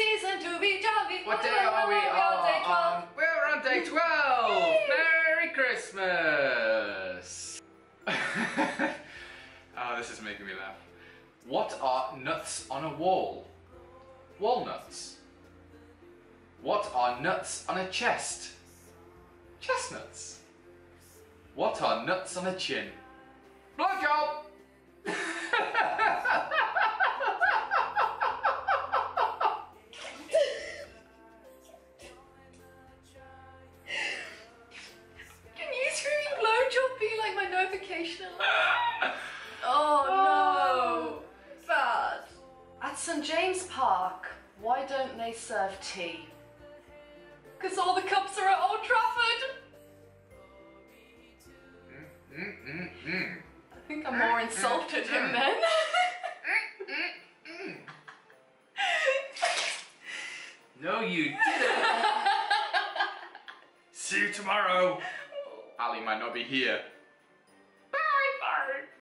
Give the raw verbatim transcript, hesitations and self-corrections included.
season to be jolly. What day are we on? We're on day twelve. Yay. Merry Christmas. Oh, this is making me laugh. What are nuts on a wall? Walnuts. What are nuts on a chest? Chestnuts. What are nuts on a chin? Blowjob. Can you screaming blowjob be like my notification alert? Oh no, bad. At Saint James Park, why don't they serve tea? Because all the cups are at Old Trafford. Mm, mm, mm. I think I more insulted him then. No, you didn't. See you tomorrow. Ali might not be here.